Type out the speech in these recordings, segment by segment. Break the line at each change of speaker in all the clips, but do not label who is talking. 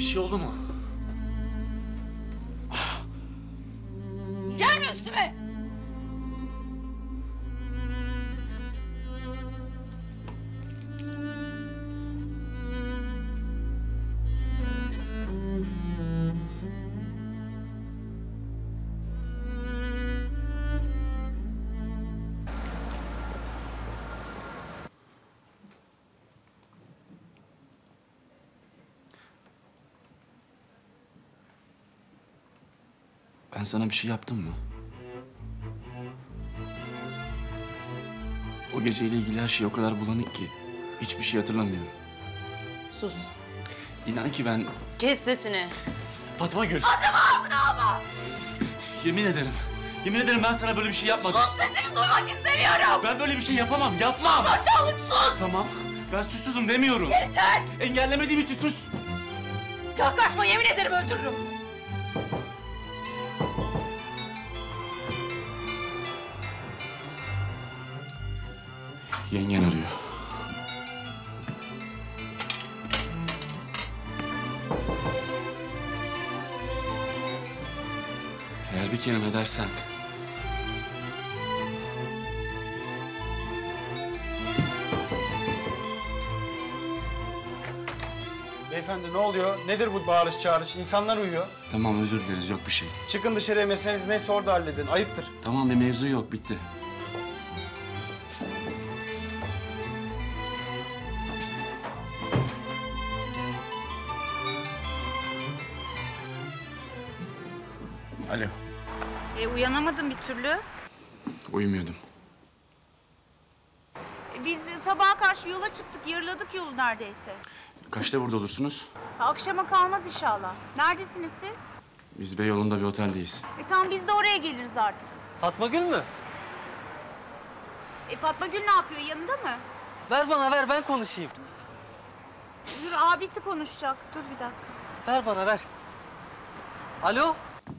şey oldu mu?
Gelme üstüme!
Ben sana bir şey yaptım mı? O geceyle ilgili her şey o kadar bulanık ki hiçbir şey hatırlamıyorum.
Sus.
İnan ki ben...
Kes sesini.
Fatma Gül.
Adımı ağzına alma!
Yemin ederim. Yemin ederim ben sana böyle bir şey yapmadım.
Sus, sesini duymak istemiyorum!
Ben böyle bir şey yapamam, yapmam.
Sus aşağılık, sus!
Tamam, ben suçsuzum demiyorum.
Yeter!
Engellemediğim için sus.
Yaklaşma, yemin ederim öldürürüm.
Yengen arıyor. Eğer bir kelime edersen...
Beyefendi ne oluyor? Nedir bu bağırış çağırış? İnsanlar uyuyor.
Tamam, özür dileriz, yok bir şey.
Çıkın dışarıya, meseleniz neyse orada halledin. Ayıptır.
Tamam, bir mevzu yok, bitti. Alo.
Uyanamadım bir türlü.
Uyumuyordum.
Biz sabaha karşı yola çıktık, yarıladık yolu neredeyse.
Kaçta burada olursunuz?
Akşama kalmaz inşallah. Neredesiniz siz?
Biz Beyoğlu'nda bir oteldeyiz.
Tamam, biz de oraya geliriz artık.
Fatma Gül mü?
Fatma Gül ne yapıyor, yanında mı?
Ver bana, ver, ben konuşayım.
Dur, abisi konuşacak. Dur bir dakika.
Ver bana, ver. Alo?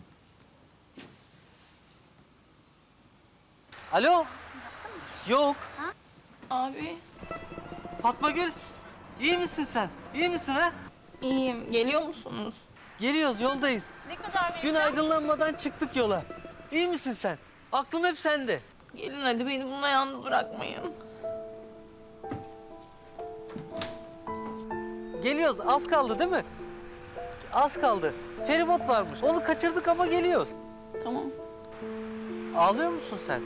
Alo? Yok.
Abi,
Fatma Gül, iyi misin sen? İyi misin ha?
iyiyim. Geliyor musunuz?
Geliyoruz, yoldayız.
Ne kadar
Gün aydınlanmadan çıktık yola. İyi misin sen? Aklım hep sende.
Gelin hadi, beni bununla yalnız bırakmayın.
Geliyoruz, az kaldı değil mi? Az kaldı. Feribot varmış, onu kaçırdık ama geliyoruz.
Tamam.
Ağlıyor musun sen?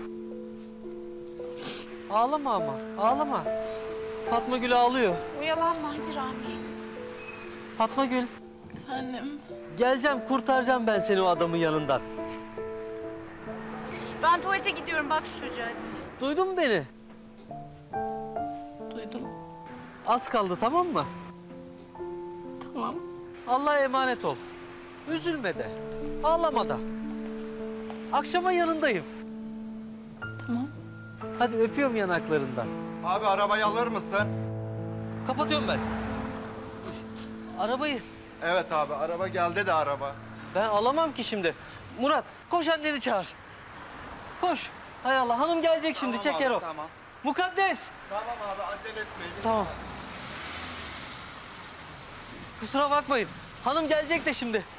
Ağlama ama, ağlama. Fatma Gül ağlıyor.
Oyalanma hadi Rami.
Fatma Gül,
Efendim?
geleceğim, kurtaracağım ben seni o adamın yanından.
Ben tuvalete gidiyorum, bak şu çocuğa.
Duydun mu beni?
Duydum.
Az kaldı, tamam mı?
Tamam.
Allah'a emanet ol. Üzülme de, ağlama da. Akşama yanındayım.
Tamam.
Hadi öpüyorum yanaklarından.
Abi arabayı alır mısın?
Kapatıyorum ben. Arabayı
Evet abi araba geldi de araba.
ben alamam ki şimdi. Murat, koş anneni çağır. Koş. Hay Allah, hanım gelecek şimdi,
Tamam
çeker
abi,
o.
Tamam.
Mukaddes.
Tamam abi acele etmeyin.
Tamam. Kusura bakmayın. Hanım gelecek de şimdi.